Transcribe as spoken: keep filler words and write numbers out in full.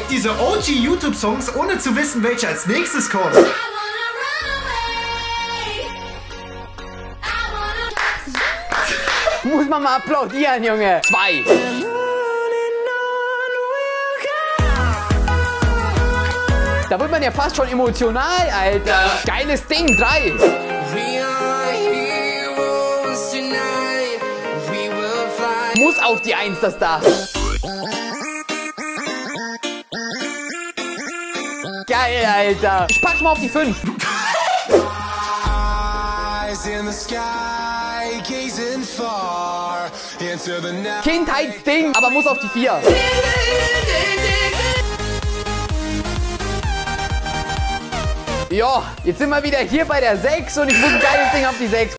diese O G YouTube-Songs, ohne zu wissen, welche als nächstes kommt. Muss man mal applaudieren, Junge. Zwei. Da wird man ja fast schon emotional, Alter. Geiles Ding. Drei. Muss auf die Eins, das da. Geil, Alter. Ich pack's mal auf die Fünf. Kindheitsding, aber muss auf die Vier. Ja, jetzt sind wir wieder hier bei der sechs und ich muss ein geiles Ding auf die sechs.